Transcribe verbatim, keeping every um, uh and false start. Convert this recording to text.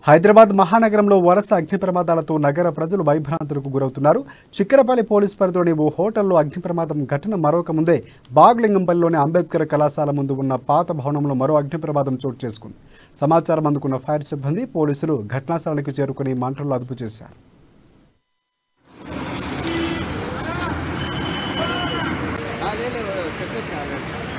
హైదరాబాద్ మహానగరంలో వరుస అగ్ని ప్రమాదాలతో నగర ప్రజలు భయభ్రాంతులకు గురవుతున్నారు. చిక్కడపల్లి పోలీస్ పరిధిలోని ఓ హోటల్లో అగ్ని ప్రమాదం ఘటన మరొక ముందే బాగ్లింగంపల్లిలోని అంబేద్కర్ కళాశాల ముందు ఉన్న పాత భవనంలో మరో అగ్ని ప్రమాదం చోటు చేసుకుంది. సమాచారం అందుకున్న ఫైర్ సిబ్బంది పోలీసులు ఘటనా స్థలానికి చేరుకుని మంటలను అదుపు చేశారు. ఆ